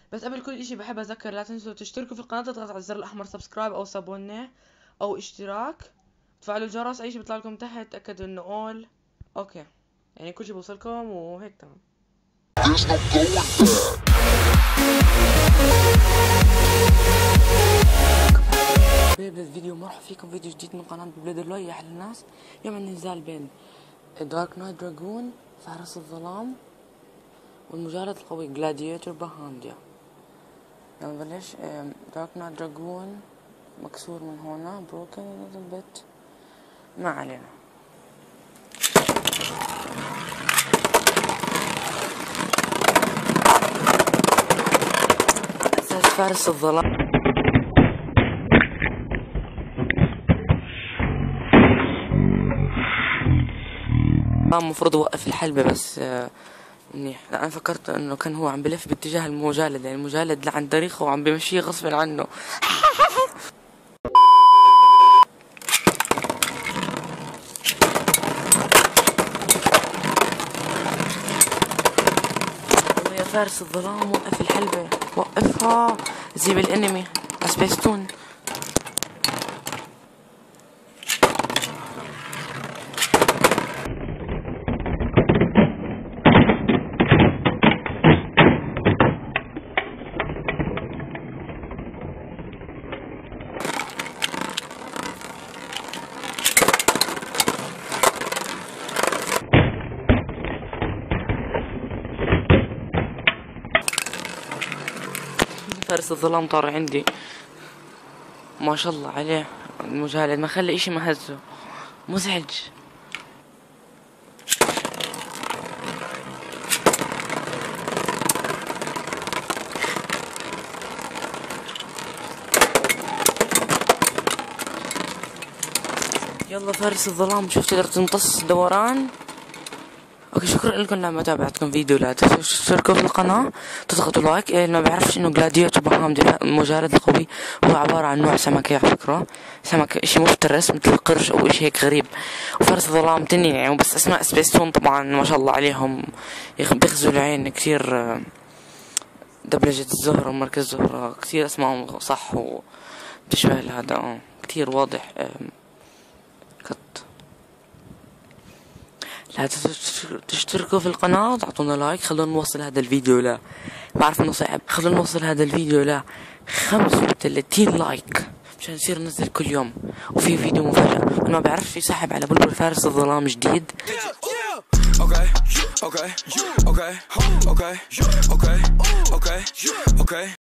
بس قبل كل اشي بحب اذكر لا تنسوا تشتركوا في القناة، تضغطوا على الزر الاحمر سبسكرايب او صابونة او اشتراك، تفعلوا الجرس، اي شي بيطلع لكم تحت تاكدوا انه اول اوكي، يعني كل شي بوصلكم وهيك تمام. ببدأ الفيديو، مرحبا فيكم فيديو جديد من قناة بلاد الله يا أحلى الناس. يوم النزال بين دارك نايت دراجون فارس الظلام والمجالد القوي جلاديتور بهانديا. يلا نبلش. دارك نايت دراجون مكسور من هنا، بروكن little bit، ما علينا. أساس فارس الظلام المفروض اوقف الحلبة بس منيح. لا انا فكرت انه كان هو عم بلف باتجاه المجالد، يعني المجالد لعند طريقه وعم بمشيه غصب عنه. يا فارس الظلام وقف الحلبة، وقفها زي بالانمي سبيستون. فارس الظلام طار عندي ما شاء الله عليه، المجالد ما خلى اشي ما هزه، مزعج. يلا فارس الظلام، شوف تقدر تمتص دوران. اوكي، شكرا لكم لما تابعتكم فيديو. لا تنسوا تشتركوا في القناة، تضغطوا لايك. اللي ما بيعرفش انه جلاديتور بهانديا المجالد القوي هو عبارة عن نوع سمكة، على فكرة سمكة اشي مفترس مثل القرش او اشي هيك غريب. وفارس الظلام تنين يعني، بس اسماء سبيستون طبعا ما شاء الله عليهم بيغزوا العين كثير. دبلجة الزهرة ومركز الزهرة كثير اسمائهم صح وبتشبه هذا كثير واضح. لا تشتركوا في القناة، تعطونا لايك، خلونا نوصل هذا الفيديو بعرف انه صعب، خلونا نوصل هذا الفيديو 35 لايك مشان نصير ننزل كل يوم. وفي فيديو مفاجأة، واللي ما بيعرفش يسحب على بلبل فارس الظلام جديد.